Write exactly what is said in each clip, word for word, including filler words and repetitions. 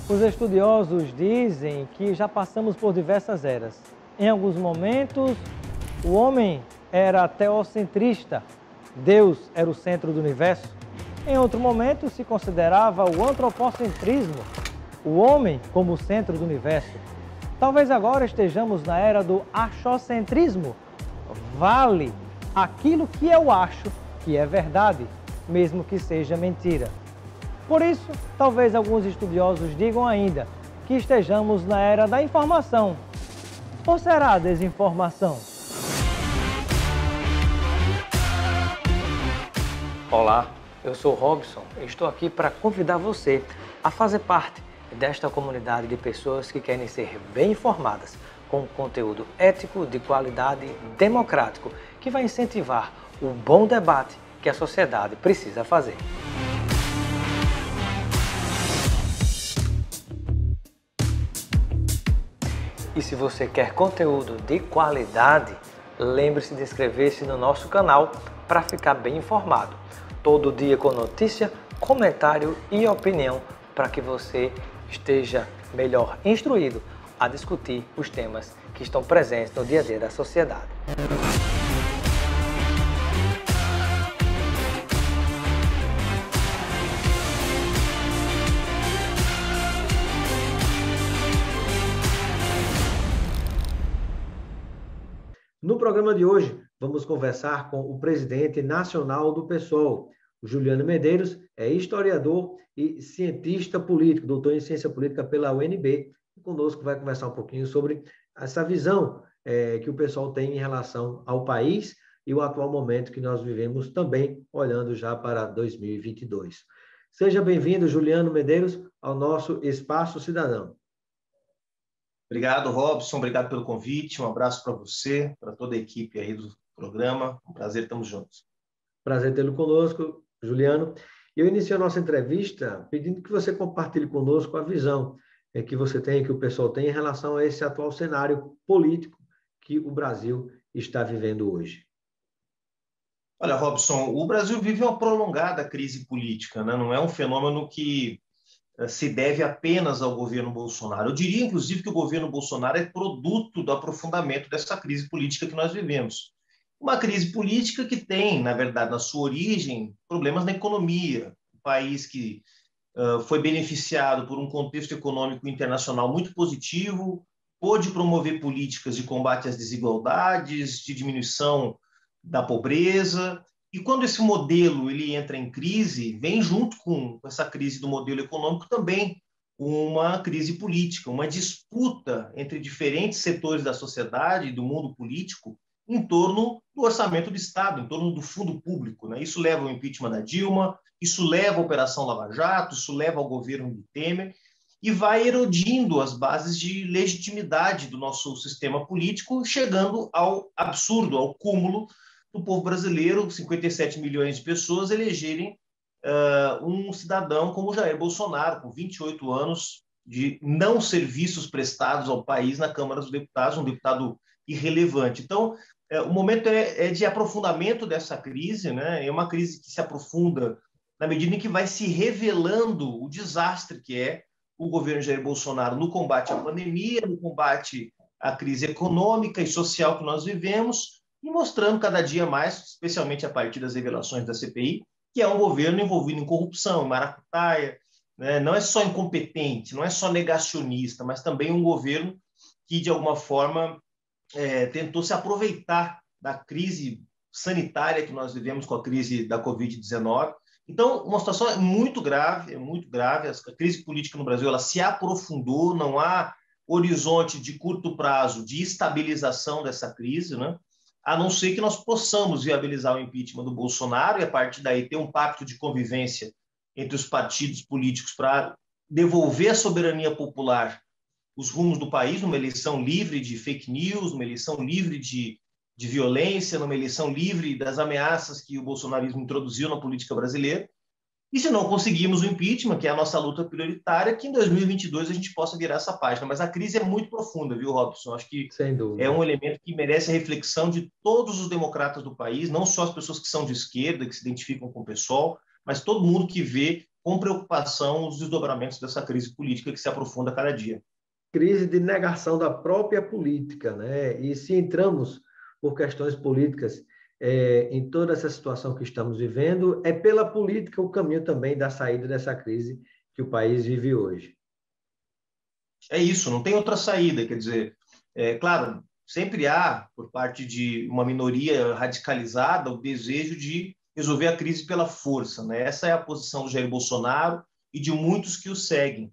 Os estudiosos dizem que já passamos por diversas eras. Em alguns momentos, o homem era teocentrista, Deus era o centro do universo. Em outro momento, se considerava o antropocentrismo, o homem como o centro do universo. Talvez agora estejamos na era do achocentrismo. Vale aquilo que eu acho que é verdade, mesmo que seja mentira. Por isso, talvez alguns estudiosos digam ainda que estejamos na era da informação. Ou será a desinformação? Olá, eu sou Robson e estou aqui para convidar você a fazer parte desta comunidade de pessoas que querem ser bem informadas, com conteúdo ético, de qualidade, democrático, que vai incentivar o bom debate que a sociedade precisa fazer. E se você quer conteúdo de qualidade, lembre-se de inscrever-se no nosso canal para ficar bem informado. Todo dia com notícia, comentário e opinião para que você esteja melhor instruído a discutir os temas que estão presentes no dia a dia da sociedade. No programa de hoje, vamos conversar com o presidente nacional do PSOL, o Juliano Medeiros, é historiador e cientista político, doutor em ciência política pela U N B, e conosco vai conversar um pouquinho sobre essa visão é, que o PSOL tem em relação ao país e o atual momento que nós vivemos também, olhando já para dois mil e vinte e dois. Seja bem-vindo, Juliano Medeiros, ao nosso Espaço Cidadão. Obrigado, Robson. Obrigado pelo convite. Um abraço para você, para toda a equipe aí do programa. Um prazer, estamos juntos. Prazer tê-lo conosco, Juliano. Eu inicio a nossa entrevista pedindo que você compartilhe conosco a visão que você tem, que o pessoal tem em relação a esse atual cenário político que o Brasil está vivendo hoje. Olha, Robson, o Brasil vive uma prolongada crise política, né? Não é um fenômeno que se deve apenas ao governo Bolsonaro. Eu diria, inclusive, que o governo Bolsonaro é produto do aprofundamento dessa crise política que nós vivemos. Uma crise política que tem, na verdade, na sua origem, problemas na economia. Um país que uh, foi beneficiado por um contexto econômico internacional muito positivo, pôde promover políticas de combate às desigualdades, de diminuição da pobreza. E quando esse modelo ele entra em crise, vem junto com essa crise do modelo econômico também uma crise política, uma disputa entre diferentes setores da sociedade e do mundo político em torno do orçamento do Estado, em torno do fundo público, né? Isso leva ao impeachment da Dilma, isso leva à Operação Lava Jato, isso leva ao governo de Temer e vai erodindo as bases de legitimidade do nosso sistema político, chegando ao absurdo, ao cúmulo do povo brasileiro, cinquenta e sete milhões de pessoas, elegerem uh, um cidadão como Jair Bolsonaro, com vinte e oito anos de não serviços prestados ao país na Câmara dos Deputados, um deputado irrelevante. Então, uh, o momento é, é de aprofundamento dessa crise, né? É uma crise que se aprofunda na medida em que vai se revelando o desastre que é o governo Jair Bolsonaro no combate à pandemia, no combate à crise econômica e social que nós vivemos, e mostrando cada dia mais, especialmente a partir das revelações da C P I, que é um governo envolvido em corrupção, em maracutaia, né? Não é só incompetente, não é só negacionista, mas também um governo que, de alguma forma, é, tentou se aproveitar da crise sanitária que nós vivemos com a crise da covid dezenove. Então, uma situação muito grave, é muito grave. A crise política no Brasil ela se aprofundou, não há horizonte de curto prazo de estabilização dessa crise, né? A não ser que nós possamos viabilizar o impeachment do Bolsonaro e, a partir daí, ter um pacto de convivência entre os partidos políticos para devolver a soberania popular os rumos do país, numa eleição livre de fake news, numa eleição livre de, de violência, numa eleição livre das ameaças que o bolsonarismo introduziu na política brasileira. E se não conseguirmos o impeachment, que é a nossa luta prioritária, que em dois mil e vinte e dois a gente possa virar essa página. Mas a crise é muito profunda, viu, Robson? Acho que é um elemento que merece a reflexão de todos os democratas do país, não só as pessoas que são de esquerda, que se identificam com o PSOL, mas todo mundo que vê com preocupação os desdobramentos dessa crise política que se aprofunda cada dia. Crise de negação da própria política, né? E se entramos por questões políticas é, em toda essa situação que estamos vivendo, é pela política o caminho também da saída dessa crise que o país vive hoje. É isso, não tem outra saída. Quer dizer, é claro, sempre há, por parte de uma minoria radicalizada, o desejo de resolver a crise pela força, né? Essa é a posição do Jair Bolsonaro e de muitos que o seguem.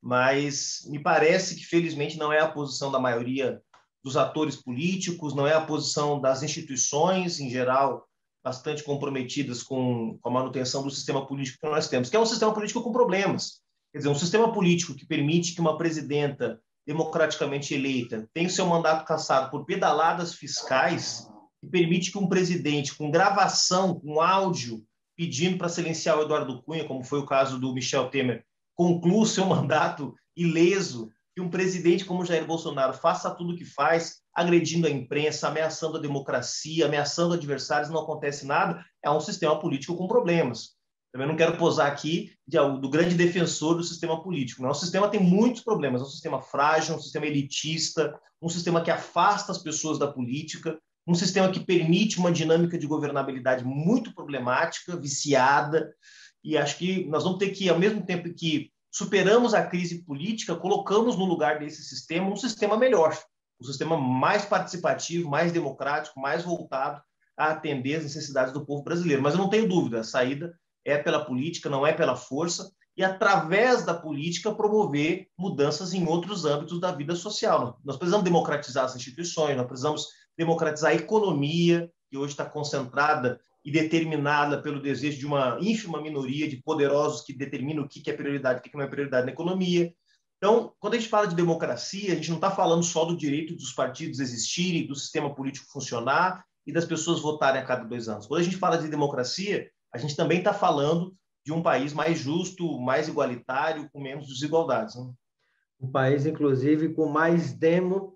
Mas me parece que, felizmente, não é a posição da maioria dos atores políticos, não é a posição das instituições, em geral, bastante comprometidas com, com a manutenção do sistema político que nós temos, que é um sistema político com problemas. Quer dizer, um sistema político que permite que uma presidenta democraticamente eleita tenha o seu mandato cassado por pedaladas fiscais, que permite que um presidente com gravação, com áudio, pedindo para silenciar o Eduardo Cunha, como foi o caso do Michel Temer, conclua o seu mandato ileso, que um presidente como Jair Bolsonaro faça tudo o que faz, agredindo a imprensa, ameaçando a democracia, ameaçando adversários, não acontece nada, é um sistema político com problemas. Também não quero posar aqui de, do grande defensor do sistema político. Não, o sistema tem muitos problemas, é um sistema frágil, um sistema elitista, um sistema que afasta as pessoas da política, um sistema que permite uma dinâmica de governabilidade muito problemática, viciada, e acho que nós vamos ter que, ao mesmo tempo que superamos a crise política, colocamos no lugar desse sistema um sistema melhor, um sistema mais participativo, mais democrático, mais voltado a atender as necessidades do povo brasileiro. Mas eu não tenho dúvida, a saída é pela política, não é pela força, e através da política promover mudanças em outros âmbitos da vida social. Nós precisamos democratizar as instituições, nós precisamos democratizar a economia, que hoje está concentrada e determinada pelo desejo de uma ínfima minoria de poderosos que determinam o que é prioridade e o que não é prioridade na economia. Então, quando a gente fala de democracia, a gente não está falando só do direito dos partidos existirem, do sistema político funcionar e das pessoas votarem a cada dois anos. Quando a gente fala de democracia, a gente também está falando de um país mais justo, mais igualitário, com menos desigualdades, né? Um país, inclusive, com mais demo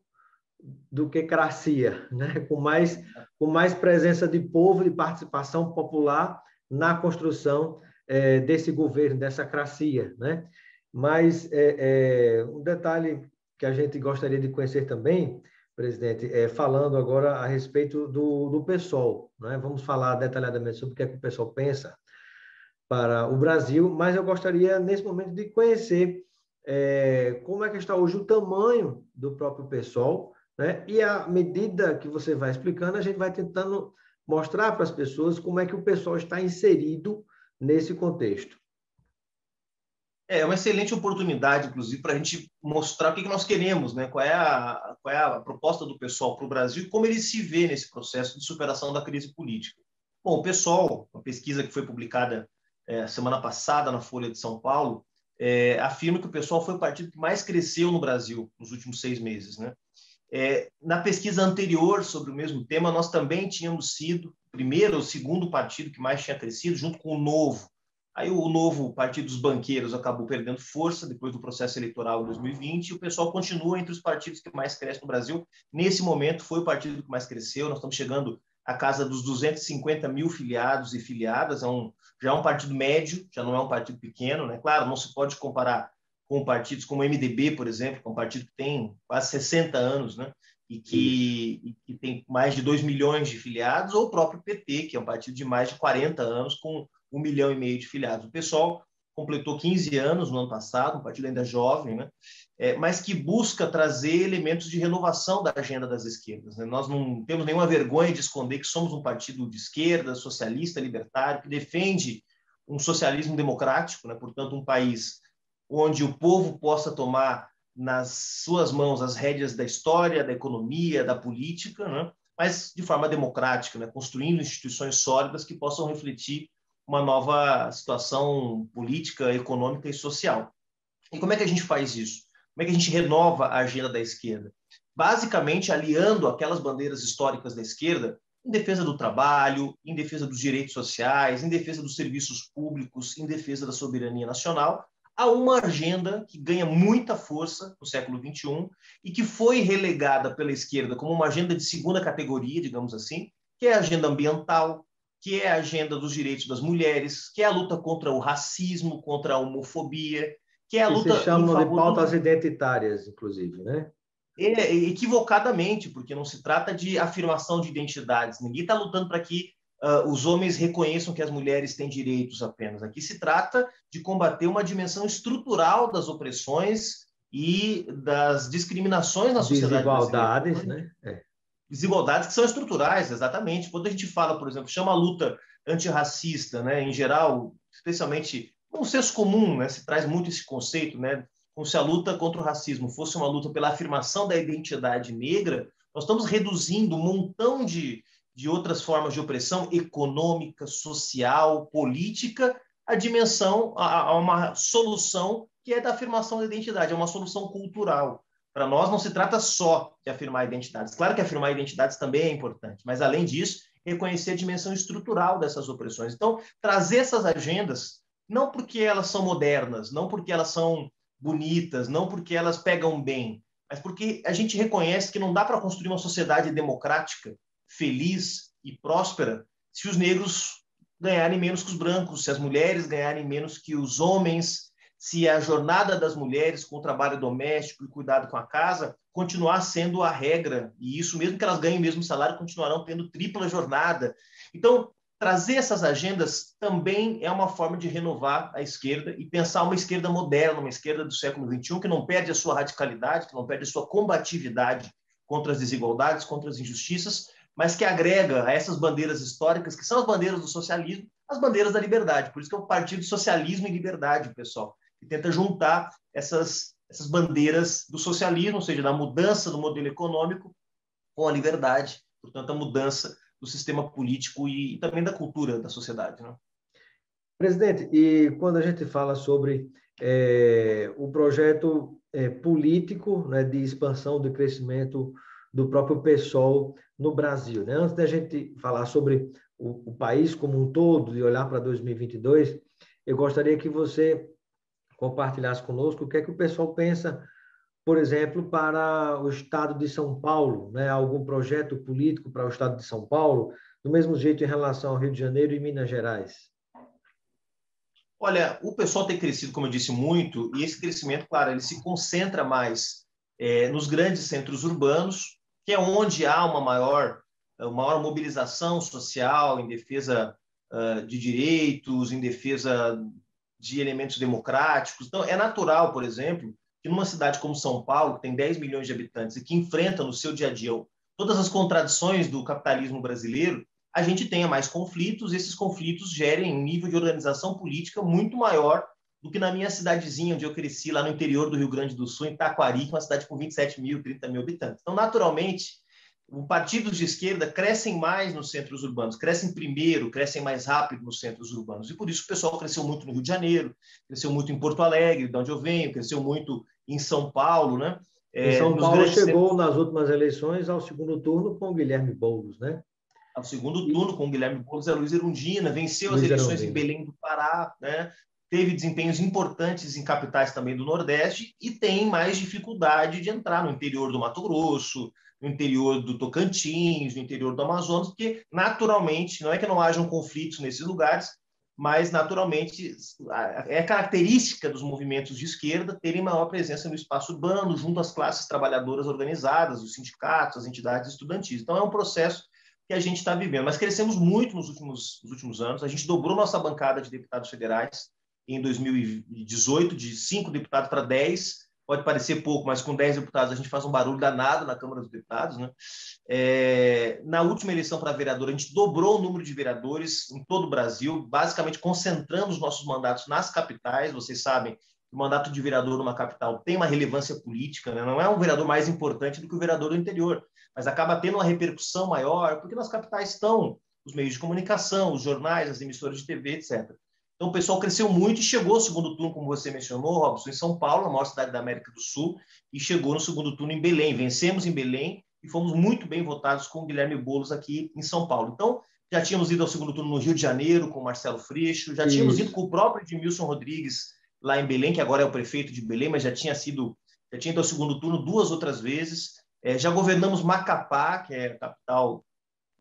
do que cracia, né? com, mais, com mais presença de povo, de participação popular na construção é, desse governo, dessa cracia. Né? Mas é, é, um detalhe que a gente gostaria de conhecer também, presidente, é, falando agora a respeito do, do PSOL. Né? Vamos falar detalhadamente sobre o que, é que o PSOL pensa para o Brasil, mas eu gostaria, nesse momento, de conhecer é, como é que está hoje o tamanho do próprio PSOL, né? E à medida que você vai explicando, a gente vai tentando mostrar para as pessoas como é que o PSOL está inserido nesse contexto. É uma excelente oportunidade, inclusive, para a gente mostrar o que nós queremos, né? Qual é a, qual é a proposta do PSOL para o Brasil e como ele se vê nesse processo de superação da crise política. Bom, o PSOL, uma pesquisa que foi publicada é, semana passada na Folha de São Paulo, é, afirma que o PSOL foi o partido que mais cresceu no Brasil nos últimos seis meses, né? É, na pesquisa anterior sobre o mesmo tema, nós também tínhamos sido o primeiro ou segundo partido que mais tinha crescido, junto com o Novo. Aí o Novo, Partido dos Banqueiros, acabou perdendo força depois do processo eleitoral em dois mil e vinte, e o PSOL continua entre os partidos que mais crescem no Brasil. Nesse momento, foi o partido que mais cresceu, nós estamos chegando à casa dos duzentos e cinquenta mil filiados e filiadas, é um, já é um partido médio, já não é um partido pequeno, né? Claro, não se pode comparar com partidos como o M D B, por exemplo, que é um partido que tem quase sessenta anos, né? E que, e que tem mais de dois milhões de filiados, ou o próprio P T, que é um partido de mais de quarenta anos, com um milhão e meio de filiados. O PSOL completou quinze anos no ano passado, um partido ainda jovem, né? É, mas que busca trazer elementos de renovação da agenda das esquerdas, né? Nós não temos nenhuma vergonha de esconder que somos um partido de esquerda, socialista, libertário, que defende um socialismo democrático, né? Portanto, um país onde o povo possa tomar nas suas mãos as rédeas da história, da economia, da política, né? Mas de forma democrática, né? Construindo instituições sólidas que possam refletir uma nova situação política, econômica e social. E como é que a gente faz isso? Como é que a gente renova a agenda da esquerda? Basicamente, aliando aquelas bandeiras históricas da esquerda em defesa do trabalho, em defesa dos direitos sociais, em defesa dos serviços públicos, em defesa da soberania nacional, a uma agenda que ganha muita força no século vinte e um e que foi relegada pela esquerda como uma agenda de segunda categoria, digamos assim, que é a agenda ambiental, que é a agenda dos direitos das mulheres, que é a luta contra o racismo, contra a homofobia, que é a Que luta se chamam em de favor pautas dos... identitárias, inclusive, né? É, equivocadamente, porque não se trata de afirmação de identidades. Ninguém está lutando para que uh, os homens reconheçam que as mulheres têm direitos apenas. Aqui se trata de combater uma dimensão estrutural das opressões e das discriminações na sociedade brasileira. Desigualdades, né? É. Desigualdades que são estruturais, exatamente. Quando a gente fala, por exemplo, chama a luta antirracista, né, em geral, especialmente no senso comum, né, se traz muito esse conceito, né, como se a luta contra o racismo fosse uma luta pela afirmação da identidade negra, nós estamos reduzindo um montão de, de outras formas de opressão econômica, social, política, a dimensão, a, a uma solução que é da afirmação da identidade, é uma solução cultural. Para nós não se trata só de afirmar identidades. Claro que afirmar identidades também é importante, mas além disso, reconhecer a dimensão estrutural dessas opressões. Então, trazer essas agendas, não porque elas são modernas, não porque elas são bonitas, não porque elas pegam bem, mas porque a gente reconhece que não dá para construir uma sociedade democrática, feliz e próspera se os negros ganharem menos que os brancos, se as mulheres ganharem menos que os homens, se a jornada das mulheres com o trabalho doméstico e cuidado com a casa continuar sendo a regra, e isso mesmo que elas ganhem o mesmo salário, continuarão tendo tripla jornada. Então, trazer essas agendas também é uma forma de renovar a esquerda e pensar uma esquerda moderna, uma esquerda do século vinte e um, que não perde a sua radicalidade, que não perde a sua combatividade contra as desigualdades, contra as injustiças, mas que agrega a essas bandeiras históricas, que são as bandeiras do socialismo, as bandeiras da liberdade. Por isso que é o Partido Socialismo e Liberdade, pessoal, que tenta juntar essas, essas bandeiras do socialismo, ou seja, da mudança do modelo econômico com a liberdade, portanto, a mudança do sistema político e, e também da cultura da sociedade, né? Presidente, e quando a gente fala sobre é, o projeto é, político, né, de expansão, de crescimento do próprio PSOL no Brasil, né? Antes da gente falar sobre o, o país como um todo e olhar para dois mil e vinte e dois, eu gostaria que você compartilhasse conosco o que é que o pessoal pensa, por exemplo, para o estado de São Paulo, né? Algum projeto político para o estado de São Paulo, do mesmo jeito em relação ao Rio de Janeiro e Minas Gerais. Olha, o pessoal tem crescido, como eu disse, muito, e esse crescimento, claro, ele se concentra mais é, nos grandes centros urbanos, que é onde há uma maior, uma maior mobilização social em defesa uh, de direitos, em defesa de elementos democráticos. Então, é natural, por exemplo, que numa cidade como São Paulo, que tem dez milhões de habitantes e que enfrenta no seu dia a dia todas as contradições do capitalismo brasileiro, a gente tenha mais conflitos e esses conflitos gerem um nível de organização política muito maior do que na minha cidadezinha, onde eu cresci, lá no interior do Rio Grande do Sul, em Taquari, que é uma cidade com vinte e sete mil, trinta mil habitantes. Então, naturalmente, os partidos de esquerda crescem mais nos centros urbanos, crescem primeiro, crescem mais rápido nos centros urbanos. E por isso o pessoal cresceu muito no Rio de Janeiro, cresceu muito em Porto Alegre, de onde eu venho, cresceu muito em São Paulo, né? É, e São Paulo chegou centros... nas últimas eleições ao segundo turno com o Guilherme Boulos, né? Ao segundo turno com o Guilherme Boulos e a Luiz Erundina, venceu Luiz as eleições Erundina. Em Belém do Pará, né? Teve desempenhos importantes em capitais também do Nordeste e tem mais dificuldade de entrar no interior do Mato Grosso, no interior do Tocantins, no interior do Amazonas, porque naturalmente, não é que não hajam conflitos nesses lugares, mas naturalmente é característica dos movimentos de esquerda terem maior presença no espaço urbano, junto às classes trabalhadoras organizadas, os sindicatos, as entidades estudantis. Então é um processo que a gente está vivendo. Mas crescemos muito nos últimos, nos últimos anos, a gente dobrou nossa bancada de deputados federais em dois mil e dezoito, de cinco deputados para dez, pode parecer pouco, mas com dez deputados a gente faz um barulho danado na Câmara dos Deputados, né? É, na última eleição para vereador, a gente dobrou o número de vereadores em todo o Brasil, basicamente concentrando os nossos mandatos nas capitais. Vocês sabem que o mandato de vereador numa capital tem uma relevância política, né? Não é um vereador mais importante do que o vereador do interior, mas acaba tendo uma repercussão maior, porque nas capitais estão os meios de comunicação, os jornais, as emissoras de T V, etcétera. Então, o pessoal cresceu muito e chegou ao segundo turno, como você mencionou, Robson, em São Paulo, a maior cidade da América do Sul, e chegou no segundo turno em Belém. Vencemos em Belém e fomos muito bem votados com o Guilherme Boulos aqui em São Paulo. Então, já tínhamos ido ao segundo turno no Rio de Janeiro, com o Marcelo Freixo, já Isso. tínhamos ido com o próprio Edmilson Rodrigues, lá em Belém, que agora é o prefeito de Belém, mas já tinha sido, já tinha ido ao segundo turno duas outras vezes. É, já governamos Macapá, que é a capital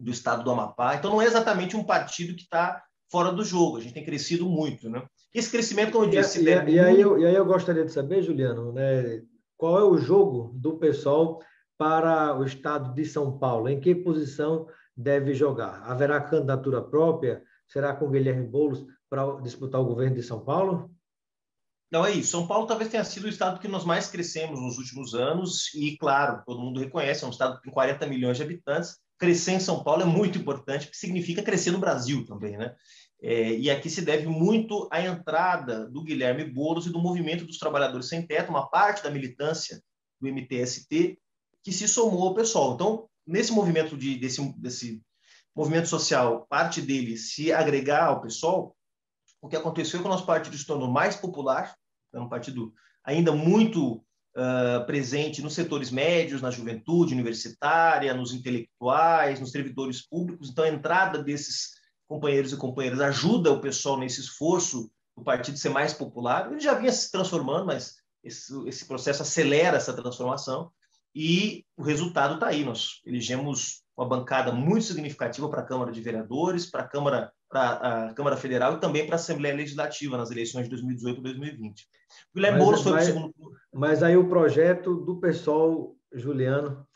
do estado do Amapá. Então, não é exatamente um partido que está fora do jogo. A gente tem crescido muito, né? Esse crescimento, como eu disse, E, se deve e, e, aí, muito... eu, e aí eu gostaria de saber, Juliano, né, qual é o jogo do PSOL para o estado de São Paulo? Em que posição deve jogar? Haverá candidatura própria? Será com Guilherme Boulos para disputar o governo de São Paulo? Não, é isso. São Paulo talvez tenha sido o estado que nós mais crescemos nos últimos anos e, claro, todo mundo reconhece, é um estado que tem quarenta milhões de habitantes. Crescer em São Paulo é muito importante, porque significa crescer no Brasil também, né? É, e aqui se deve muito à entrada do Guilherme Boulos e do Movimento dos Trabalhadores Sem Teto, uma parte da militância do M T S T, que se somou ao pessoal. Então, nesse movimento de, desse, desse movimento social, parte dele se agregar ao pessoal, o que aconteceu é que o nosso partido se tornou mais popular, é um partido ainda muito uh, presente nos setores médios, na juventude universitária, nos intelectuais, nos servidores públicos. Então, a entrada desses companheiros e companheiras ajuda o pessoal nesse esforço do partido ser mais popular. Ele já vinha se transformando, mas esse, esse processo acelera essa transformação e o resultado está aí. Nós elegemos uma bancada muito significativa para a Câmara de Vereadores, para a Câmara, para a Câmara Federal e também para a Assembleia Legislativa nas eleições de dois mil e dezoito e dois mil e vinte. O Guilherme Mas, Boulos foi para o mas, segundo turno. mas aí o projeto do PSOL, Juliano,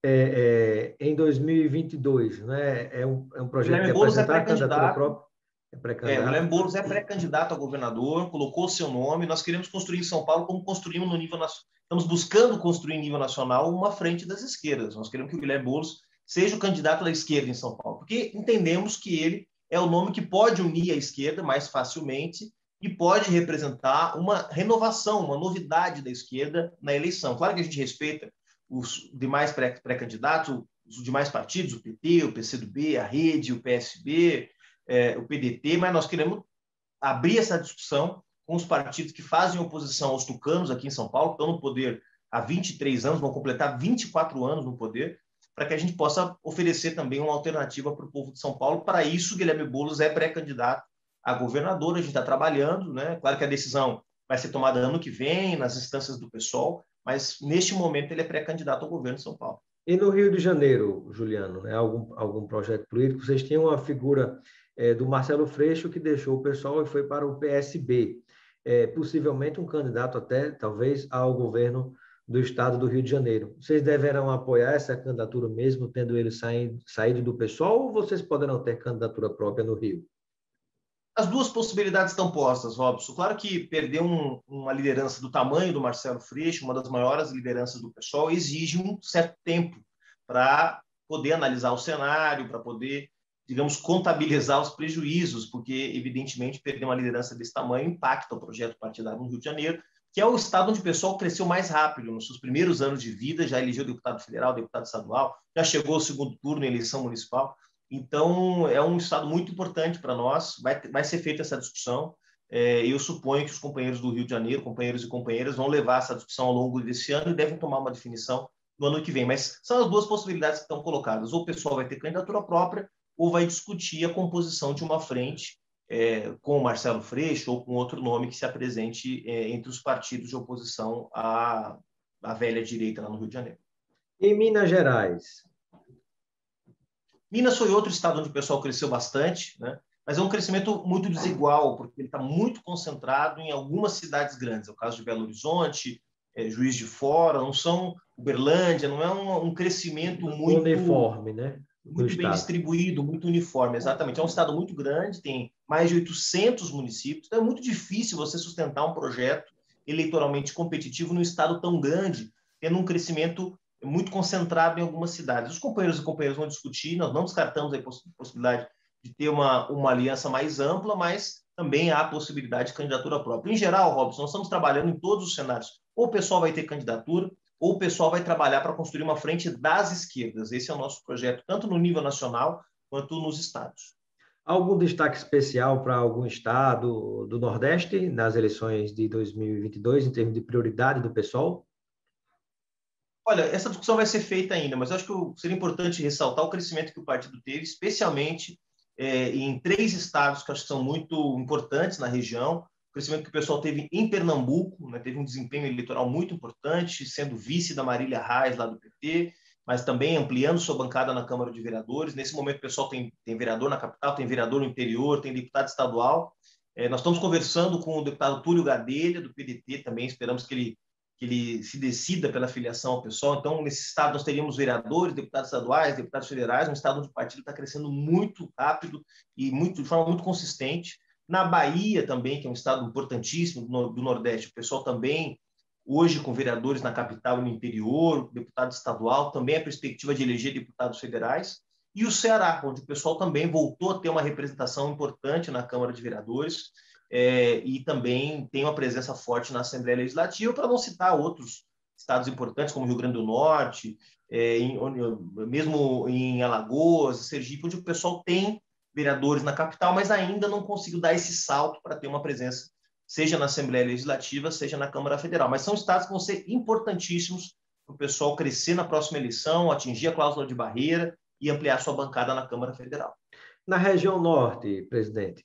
é, é, em dois mil e vinte e dois, né? É um, é um O projeto de Guilherme Boulos é apresentar a candidatura pré-candidato. própria, é É, o Guilherme pré-candidato. Boulos é pré-candidato a governador, colocou seu nome. Nós queremos construir em São Paulo como construímos no nível nacional. Estamos buscando construir em nível nacional uma frente das esquerdas. Nós queremos que o Guilherme Boulos seja o candidato da esquerda em São Paulo, porque entendemos que ele é o nome que pode unir a esquerda mais facilmente e pode representar uma renovação, uma novidade da esquerda na eleição. Claro que a gente respeita os demais pré-candidatos, os demais partidos, o P T, o P C do B, a Rede, o P S B, é, o P D T, mas nós queremos abrir essa discussão com os partidos que fazem oposição aos tucanos aqui em São Paulo, que estão no poder há vinte e três anos, vão completar vinte e quatro anos no poder, para que a gente possa oferecer também uma alternativa para o povo de São Paulo. Para isso, Guilherme Boulos é pré-candidato a governador, a gente está trabalhando, né? Claro que a decisão vai ser tomada ano que vem, nas instâncias do PSOL, mas neste momento ele é pré-candidato ao governo de São Paulo. E no Rio de Janeiro, Juliano, né, algum, algum projeto político? Vocês tinham uma figura é, do Marcelo Freixo que deixou o PSOL e foi para o P S B. É, possivelmente um candidato até, talvez, ao governo do estado do Rio de Janeiro. Vocês deverão apoiar essa candidatura mesmo, tendo ele saído, saído do PSOL, ou vocês poderão ter candidatura própria no Rio? As duas possibilidades estão postas, Robson. Claro que perder um, uma liderança do tamanho do Marcelo Freixo, uma das maiores lideranças do PSOL, exige um certo tempo para poder analisar o cenário, para poder, digamos, contabilizar os prejuízos, porque, evidentemente, perder uma liderança desse tamanho impacta o projeto partidário no Rio de Janeiro, que é o estado onde o PSOL cresceu mais rápido. Nos seus primeiros anos de vida, já elegeu deputado federal, deputado estadual, já chegou ao segundo turno em eleição municipal. Então, é um estado muito importante para nós, vai, vai ser feita essa discussão. É, eu suponho que os companheiros do Rio de Janeiro, companheiros e companheiras, vão levar essa discussão ao longo desse ano e devem tomar uma definição no ano que vem. Mas são as duas possibilidades que estão colocadas. Ou o pessoal vai ter candidatura própria, ou vai discutir a composição de uma frente é, com o Marcelo Freixo ou com outro nome que se apresente é, entre os partidos de oposição à, à velha direita lá no Rio de Janeiro. Em Minas Gerais? Minas foi outro estado onde o pessoal cresceu bastante, né? Mas é um crescimento muito desigual, porque ele está muito concentrado em algumas cidades grandes. É o caso de Belo Horizonte, é, Juiz de Fora, não são Uberlândia, não é um, um crescimento muito uniforme, né? Muito bem distribuído, muito uniforme, exatamente. É um estado muito grande, tem mais de oitocentos municípios, então é muito difícil você sustentar um projeto eleitoralmente competitivo num estado tão grande, tendo um crescimento muito concentrado em algumas cidades. Os companheiros e companheiras vão discutir, nós não descartamos a possibilidade de ter uma, uma aliança mais ampla, mas também há a possibilidade de candidatura própria. Em geral, Robson, nós estamos trabalhando em todos os cenários. Ou o pessoal vai ter candidatura, ou o pessoal vai trabalhar para construir uma frente das esquerdas. Esse é o nosso projeto, tanto no nível nacional quanto nos estados. Algum destaque especial para algum estado do Nordeste nas eleições de dois mil e vinte e dois, em termos de prioridade do PSOL? Olha, essa discussão vai ser feita ainda, mas eu acho que seria importante ressaltar o crescimento que o partido teve, especialmente é, em três estados que acho que são muito importantes na região. O crescimento que o pessoal teve em Pernambuco, né, teve um desempenho eleitoral muito importante, sendo vice da Marília Reis, lá do P T, mas também ampliando sua bancada na Câmara de Vereadores. Nesse momento, o pessoal tem, tem vereador na capital, tem vereador no interior, tem deputado estadual. É, nós estamos conversando com o deputado Túlio Gadelha, do P D T também, esperamos que ele, que ele se decida pela filiação ao PSOL. Então, nesse estado, nós teríamos vereadores, deputados estaduais, deputados federais, um estado onde o partido está crescendo muito rápido e muito, de forma muito consistente. Na Bahia também, que é um estado importantíssimo do Nordeste, o pessoal também, hoje com vereadores na capital e no interior, deputado estadual, também a perspectiva de eleger deputados federais. E o Ceará, onde o pessoal também voltou a ter uma representação importante na Câmara de Vereadores é, e também tem uma presença forte na Assembleia Legislativa, para não citar outros estados importantes, como Rio Grande do Norte, é, em, mesmo em Alagoas, Sergipe, onde o pessoal tem vereadores na capital, mas ainda não conseguiu dar esse salto para ter uma presença, seja na Assembleia Legislativa, seja na Câmara Federal. Mas são estados que vão ser importantíssimos para o pessoal crescer na próxima eleição, atingir a cláusula de barreira e ampliar sua bancada na Câmara Federal. Na região norte, presidente?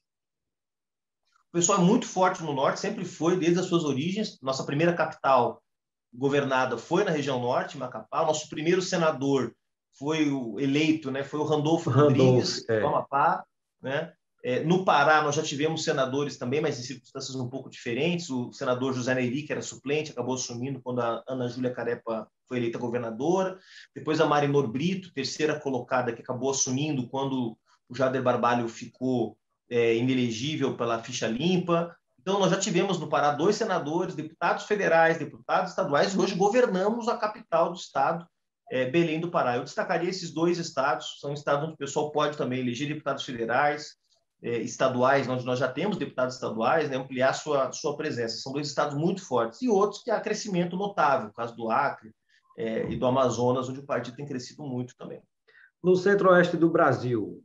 O pessoal é muito forte no norte, sempre foi, desde as suas origens. Nossa primeira capital governada foi na região norte, Macapá. Nosso primeiro senador foi o eleito, né, foi o Randolfo, Randolfo Rodrigues, é. do Amapá, né? É, no Pará, nós já tivemos senadores também, mas em circunstâncias um pouco diferentes. O senador José Nery, que era suplente, acabou assumindo quando a Ana Júlia Carepa foi eleita governadora. Depois a Marinor Brito, terceira colocada, que acabou assumindo quando o Jader Barbalho ficou é, inelegível pela ficha limpa. Então, nós já tivemos no Pará dois senadores, deputados federais, deputados estaduais, e hoje governamos a capital do estado, é, Belém do Pará. Eu destacaria esses dois estados, são estados onde o pessoal pode também eleger deputados federais, É, estaduais, onde nós já temos deputados estaduais, né, ampliar sua, sua presença. São dois estados muito fortes. E outros que há crescimento notável, o caso do Acre é, e do Amazonas, onde o partido tem crescido muito também. No centro-oeste do Brasil?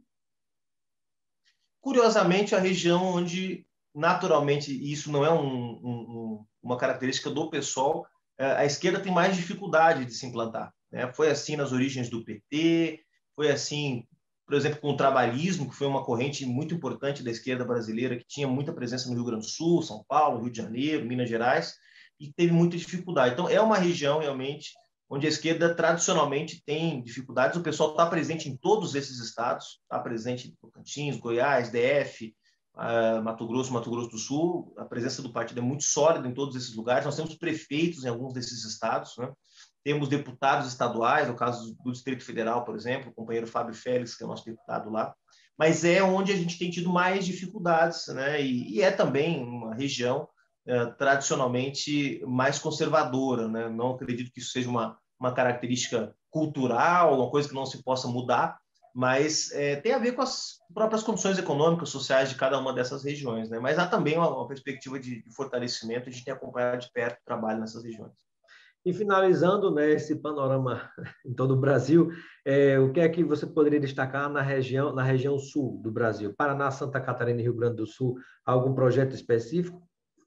Curiosamente, a região onde, naturalmente, isso não é um, um, uma característica do PSOL, a esquerda tem mais dificuldade de se implantar, né? Foi assim nas origens do P T, foi assim, por exemplo, com o trabalhismo, que foi uma corrente muito importante da esquerda brasileira, que tinha muita presença no Rio Grande do Sul, São Paulo, Rio de Janeiro, Minas Gerais, e teve muita dificuldade. Então, é uma região, realmente, onde a esquerda tradicionalmente tem dificuldades. O pessoal está presente em todos esses estados, está presente em Tocantins, Goiás, D F, uh, Mato Grosso, Mato Grosso do Sul. A presença do partido é muito sólida em todos esses lugares. Nós temos prefeitos em alguns desses estados, né? Temos deputados estaduais, no caso do Distrito Federal, por exemplo, o companheiro Fábio Félix, que é o nosso deputado lá, mas é onde a gente tem tido mais dificuldades, né? E, e é também uma região eh, tradicionalmente mais conservadora, né? Não acredito que isso seja uma, uma característica cultural, uma coisa que não se possa mudar, mas eh, tem a ver com as próprias condições econômicas, sociais de cada uma dessas regiões, né? Mas há também uma, uma perspectiva de, de fortalecimento, a gente tem acompanhado de perto o trabalho nessas regiões. E finalizando, né, esse panorama em todo o Brasil, é, o que é que você poderia destacar na região, na região sul do Brasil? Paraná, Santa Catarina e Rio Grande do Sul, algum projeto específico?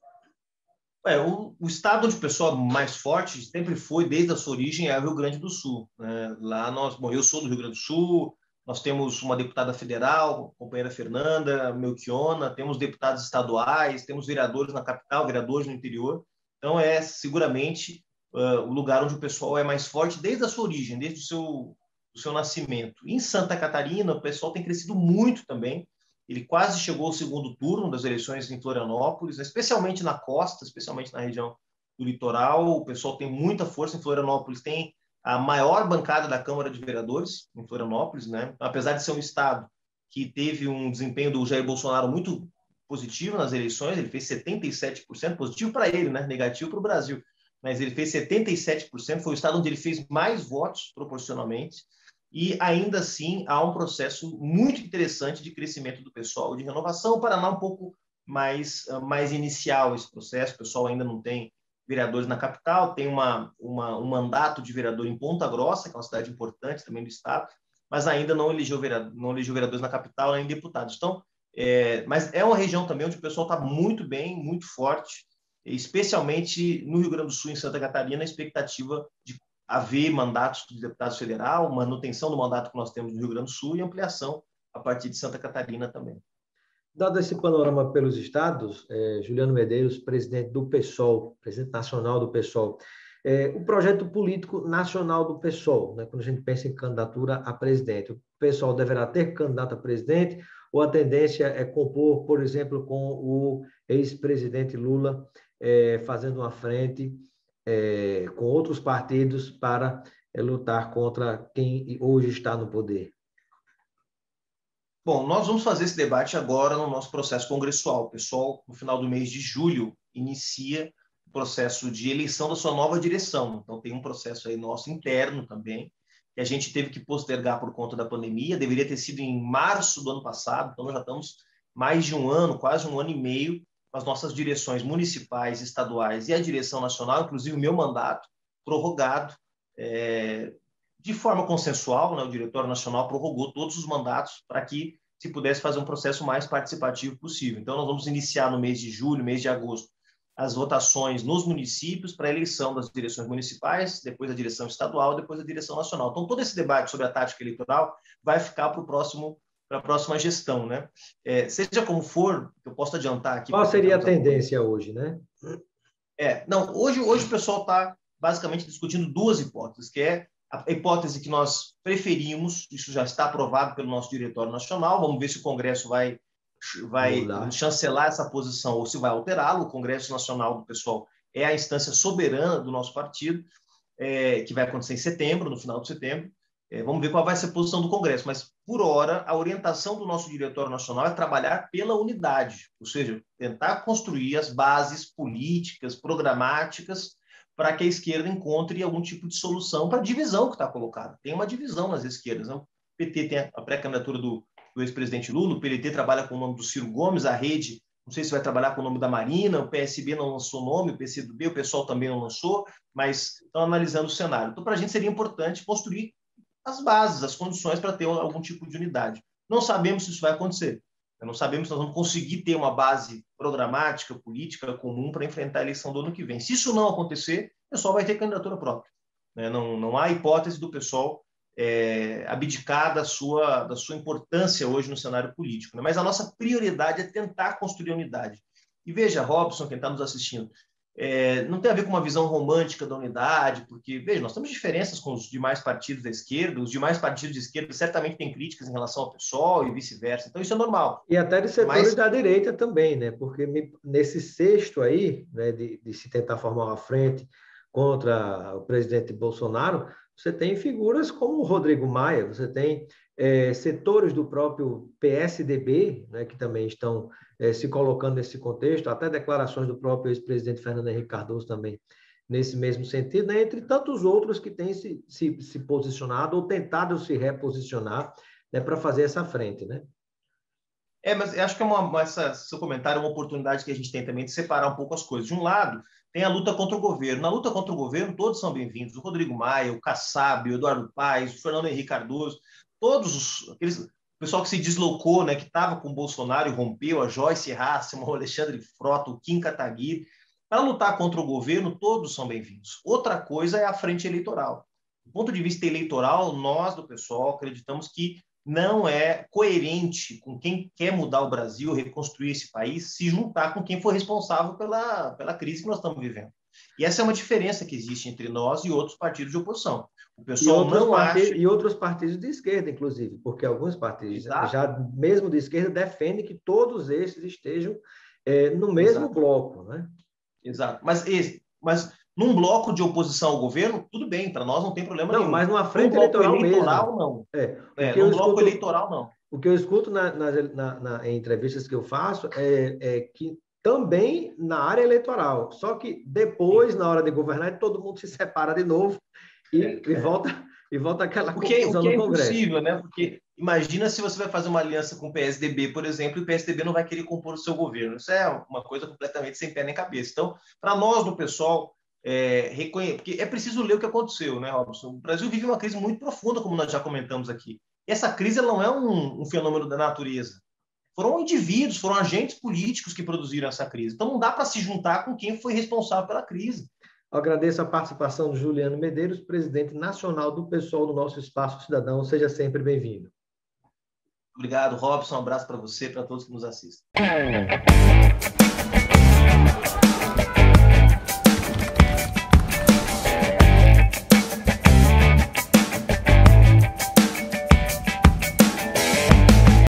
É, o, o estado onde o pessoal mais forte sempre foi, desde a sua origem, é o Rio Grande do Sul, né? Lá nós, bom, eu sou do Rio Grande do Sul, nós temos uma deputada federal, a companheira Fernanda Melchiona, temos deputados estaduais, temos vereadores na capital, vereadores no interior. Então, é seguramente Uh, o lugar onde o pessoal é mais forte desde a sua origem, desde o seu, o seu nascimento. Em Santa Catarina, o pessoal tem crescido muito também. Ele quase chegou ao segundo turno das eleições em Florianópolis, especialmente na costa, especialmente na região do litoral. O pessoal tem muita força em Florianópolis, tem a maior bancada da Câmara de Vereadores em Florianópolis, né? Apesar de ser um estado que teve um desempenho do Jair Bolsonaro muito positivo nas eleições, ele fez setenta e sete por cento, positivo para ele, né? Negativo para o Brasil. Mas ele fez setenta e sete por cento, foi o estado onde ele fez mais votos proporcionalmente, e ainda assim há um processo muito interessante de crescimento do pessoal, de renovação. O Paraná é um pouco mais, mais inicial esse processo, o pessoal ainda não tem vereadores na capital, tem uma, uma, um mandato de vereador em Ponta Grossa, que é uma cidade importante também do estado, mas ainda não elegeu, vereador, não elegeu vereadores na capital, nem deputados. Então, é, mas é uma região também onde o pessoal está muito bem, muito forte, especialmente no Rio Grande do Sul e em Santa Catarina, a expectativa de haver mandatos de deputados federal, manutenção do mandato que nós temos no Rio Grande do Sul e ampliação a partir de Santa Catarina também. Dado esse panorama pelos estados, eh, Juliano Medeiros, presidente do PSOL, presidente nacional do PSOL, É, o projeto político nacional do PSOL, né, quando a gente pensa em candidatura a presidente, o PSOL deverá ter candidato a presidente ou a tendência é compor, por exemplo, com o ex-presidente Lula, é, fazendo uma frente é, com outros partidos para é, lutar contra quem hoje está no poder? Bom, nós vamos fazer esse debate agora no nosso processo congressual. O PSOL, no final do mês de julho, inicia o processo de eleição da sua nova direção. Então, tem um processo aí nosso interno também, que a gente teve que postergar por conta da pandemia. Deveria ter sido em março do ano passado, então nós já estamos mais de um ano, quase um ano e meio, com as nossas direções municipais, estaduais e a direção nacional, inclusive o meu mandato, prorrogado é, de forma consensual, né? O Diretório Nacional prorrogou todos os mandatos para que se pudesse fazer um processo mais participativo possível. Então, nós vamos iniciar no mês de julho, mês de agosto, as votações nos municípios para a eleição das direções municipais, depois a direção estadual, depois a direção nacional. Então, todo esse debate sobre a tática eleitoral vai ficar para o próximo, para a próxima gestão, né? É, seja como for, eu posso adiantar aqui. Qual seria a tendência hoje, né? É, não, hoje, hoje o pessoal está basicamente discutindo duas hipóteses, que é a hipótese que nós preferimos, isso já está aprovado pelo nosso Diretório Nacional, vamos ver se o Congresso vai, vai chancelar essa posição ou se vai alterá-lo. O Congresso Nacional do PSOL é a instância soberana do nosso partido, é, que vai acontecer em setembro, no final de setembro. É, vamos ver qual vai ser a posição do Congresso, mas, por hora, a orientação do nosso Diretório Nacional é trabalhar pela unidade, ou seja, tentar construir as bases políticas, programáticas, para que a esquerda encontre algum tipo de solução para a divisão que está colocada. Tem uma divisão nas esquerdas. Né? O P T tem a pré-candidatura do, do ex-presidente Lula, o P L T trabalha com o nome do Ciro Gomes, a Rede, não sei se vai trabalhar com o nome da Marina, o P S B não lançou nome, o P C do B, o PSOL também não lançou, mas estão analisando o cenário. Então, para a gente seria importante construir as bases, as condições para ter algum tipo de unidade. Não sabemos se isso vai acontecer. Não sabemos se nós vamos conseguir ter uma base programática, política comum para enfrentar a eleição do ano que vem. Se isso não acontecer, o pessoal vai ter candidatura própria. Não, não há hipótese do pessoal é, abdicar da sua, da sua importância hoje no cenário político. Mas a nossa prioridade é tentar construir a unidade. E veja, Robson, quem está nos assistindo, é, não tem a ver com uma visão romântica da unidade, porque, veja, nós temos diferenças com os demais partidos da esquerda, os demais partidos de esquerda certamente têm críticas em relação ao PSOL e vice-versa, então isso é normal. E até de setores Mas... da direita também, né? Porque me, nesse cesto aí, né, de, de se tentar formar uma frente contra o presidente Bolsonaro, você tem figuras como o Rodrigo Maia, você tem é, setores do próprio P S D B, né, que também estão é, se colocando nesse contexto, até declarações do próprio ex-presidente Fernando Henrique Cardoso também nesse mesmo sentido, né, entre tantos outros que têm se, se, se posicionado ou tentado se reposicionar, né, para fazer essa frente, né? É, mas eu acho que é uma, essa, seu comentário é uma oportunidade que a gente tem também de separar um pouco as coisas. De um lado, tem a luta contra o governo. Na luta contra o governo, todos são bem-vindos. O Rodrigo Maia, o Kassab, o Eduardo Paes, o Fernando Henrique Cardoso, todos os... Aqueles, o pessoal que se deslocou, né, que estava com o Bolsonaro e rompeu, a Joyce Hasselmann, o Alexandre Frota, o Kim Kataguiri. Para lutar contra o governo, todos são bem-vindos. Outra coisa é a frente eleitoral. Do ponto de vista eleitoral, nós do PSOL acreditamos que não é coerente com quem quer mudar o Brasil, reconstruir esse país, se juntar com quem foi responsável pela, pela crise que nós estamos vivendo. E essa é uma diferença que existe entre nós e outros partidos de oposição. O pessoal não acha... E outros partidos de esquerda, inclusive, porque alguns partidos, Exato. já mesmo de esquerda, defendem que todos esses estejam é, no mesmo Exato. bloco, né? Exato. Mas, esse, mas num bloco de oposição ao governo, tudo bem, para nós não tem problema não, nenhum. Mas numa frente eleitoral, eleitoral mesmo. não. É, é, num bloco escuto, eleitoral, não. O que eu escuto na, na, na, em entrevistas que eu faço é, é que também na área eleitoral, só que depois, Sim. na hora de governar, todo mundo se separa de novo e, é, e, volta, e volta aquela Porque, confusão o que no é Congresso. Impossível, né? Porque imagina se você vai fazer uma aliança com o P S D B, por exemplo, e o P S D B não vai querer compor o seu governo. Isso é uma coisa completamente sem pé nem cabeça. Então, para nós do PSOL, é, reconhe... porque é preciso ler o que aconteceu, né, Robson? O Brasil vive uma crise muito profunda, como nós já comentamos aqui. E essa crise ela não é um, um fenômeno da natureza. Foram indivíduos, foram agentes políticos que produziram essa crise. Então, não dá para se juntar com quem foi responsável pela crise. Agradeço a participação do Juliano Medeiros, presidente nacional do PSOL do nosso Espaço Cidadão. Seja sempre bem-vindo. Obrigado, Robson. Um abraço para você e para todos que nos assistem.